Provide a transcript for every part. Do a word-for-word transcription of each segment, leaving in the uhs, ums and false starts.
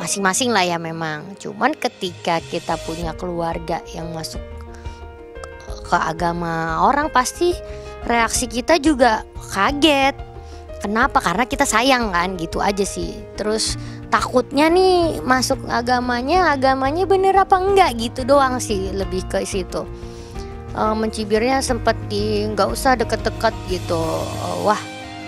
masing-masing lah ya memang. Cuman ketika kita punya keluarga yang masuk ke agama orang, pasti reaksi kita juga kaget. Kenapa? Karena kita sayang kan, gitu aja sih. Terus takutnya nih masuk agamanya, agamanya bener apa enggak gitu doang sih, lebih ke situ. E, mencibirnya sempet di nggak usah deket-deket gitu. E, wah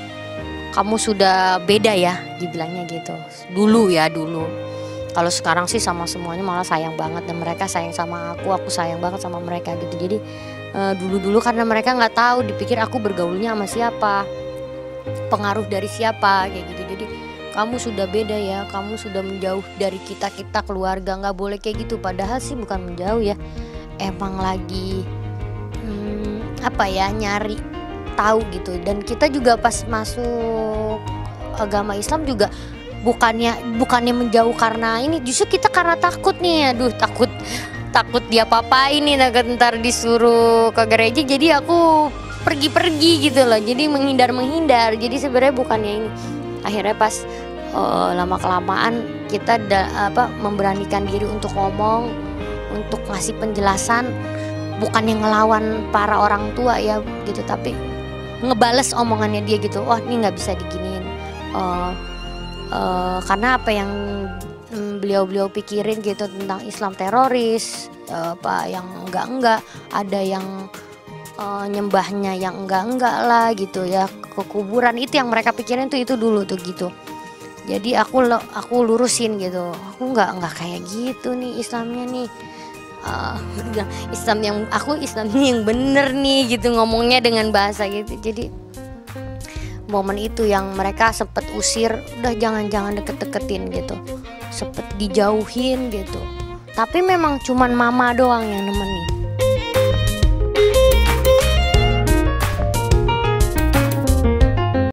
kamu sudah beda ya, dibilangnya gitu. Dulu ya dulu. Kalau sekarang sih sama semuanya malah sayang banget, dan mereka sayang sama aku, aku sayang banget sama mereka gitu. Jadi uh, dulu-dulu karena mereka nggak tahu, dipikir aku bergaulnya sama siapa, pengaruh dari siapa kayak gitu. Jadi kamu sudah beda ya, kamu sudah menjauh dari kita kita keluarga, nggak boleh kayak gitu. Padahal sih bukan menjauh ya, emang lagi hmm, apa ya nyari tahu gitu. Dan kita juga pas masuk agama Islam juga bukannya bukannya menjauh karena ini, justru kita karena takut nih, aduh takut takut dia papain nih, takut ntar disuruh ke gereja, jadi aku pergi-pergi gitu loh, jadi menghindar-menghindar. Jadi sebenarnya bukannya ini, akhirnya pas uh, lama kelamaan kita da, apa memberanikan diri untuk ngomong, untuk ngasih penjelasan, bukan yang ngelawan para orang tua ya gitu, tapi ngebales omongannya dia gitu. Wah ini nggak bisa diginiin. Uh, Uh, karena apa yang um, beliau-beliau pikirin gitu tentang Islam teroris, uh, apa yang enggak-enggak, ada yang uh, nyembahnya yang enggak-enggak lah gitu ya, ke kuburan, itu yang mereka pikirin tuh itu dulu tuh gitu. Jadi aku aku lurusin gitu, aku nggak nggak kayak gitu nih Islamnya nih. Uh, Islam yang aku Islamnya yang bener nih gitu, ngomongnya dengan bahasa gitu. Jadi momen itu yang mereka sempet usir, udah jangan-jangan deket-deketin gitu, sempet dijauhin gitu. Tapi memang cuman mama doang yang nemenin.